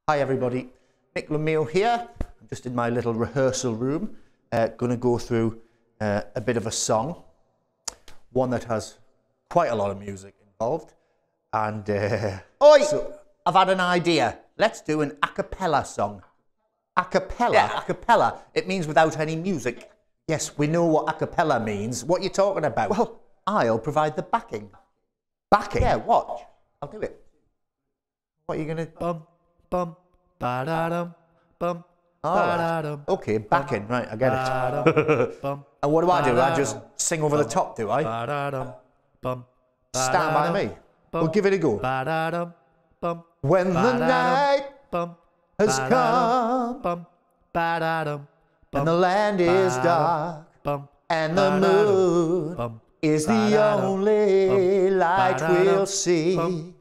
Hi everybody, Nick Lemieux here. I'm just in my little rehearsal room, going to go through a bit of a song, one that has quite a lot of music involved. And Oi! So I've had an idea. Let's do an acapella song. Acapella? Yeah. Acapella. It means without any music. Yes, we know what acapella means. What are you talking about? Well, I'll provide the backing. Backing? Yeah, watch. I'll do it. What are you going to... Bum, ba-da-dum, bum, right. Okay, backing, right, I get it. And what do? I just sing over the top, do I? Stand by me. We'll give it a go. When the night has come and the land is dark and the moon is the only light we'll see.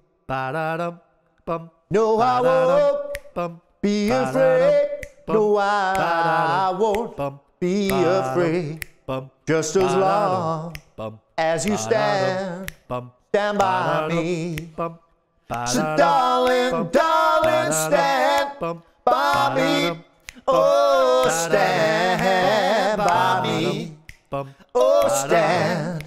No, I won't be afraid. No, I won't be afraid. Just as long as you stand by me. So darling, darling, stand by me. Oh, stand by me. Oh, stand.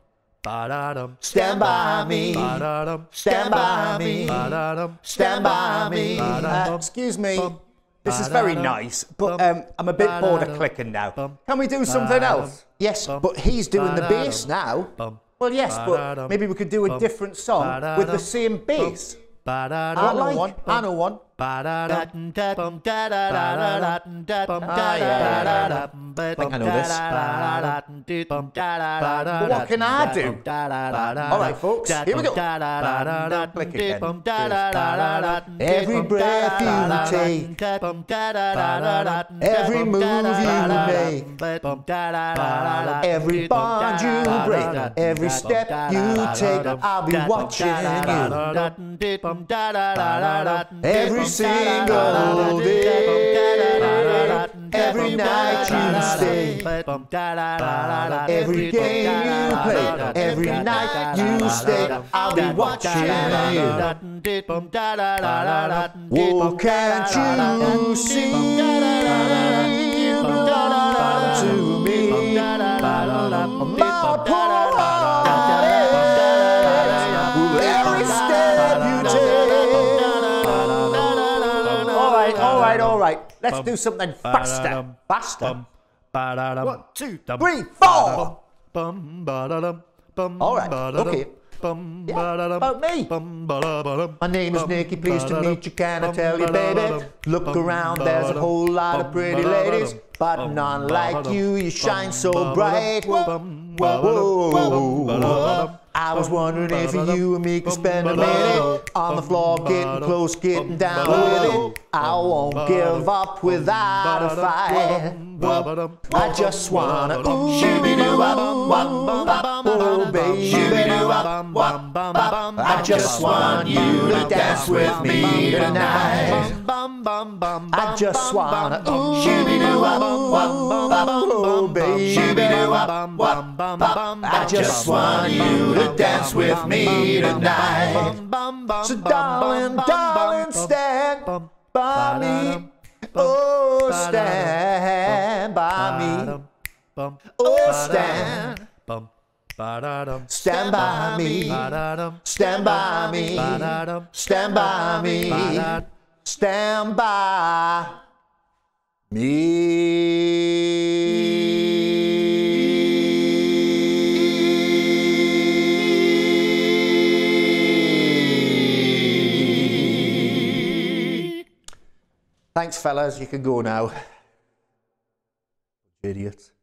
Stand by me, stand by me, stand by me. Excuse me, this is very nice, but I'm a bit bored of clicking now. Can we do something else? Yes, but he's doing the bass now. Well, yes, but maybe we could do a different song with the same bass. I know one. I know one. I think I know this. But what can I do? Alright folks, here we go. Click again. Every breath you take, every move you make, every bond you break, every step you take, I'll be watching you. Every single day, every night you stay, every game you play, every night you stay, I'll be watching you. Oh, can't you see you belong to me? My poor heart aches, every step you take. All right. Let's do something faster. Faster. 1, 2, 3, 4. All right. Okay. Yeah, about me. My name is Nicky. Pleased to meet you. Can I tell you, baby? Look around. There's a whole lot of pretty ladies, but none like you. You shine so bright. Whoa. I was wondering if you and me could spend a minute on the floor, getting close, getting down with it. I won't give up without a fight. I just wanna ooh, oh baby, I just want you to dance with me tonight. I just wanna ooh, oh baby, I just want you to dance with me tonight. So darling, darling, stand by me. Oh, stand by me. Oh, stand. Stand by me. Stand by me. Stand by me. Stand by me. Thanks, fellas. You can go now. Idiots.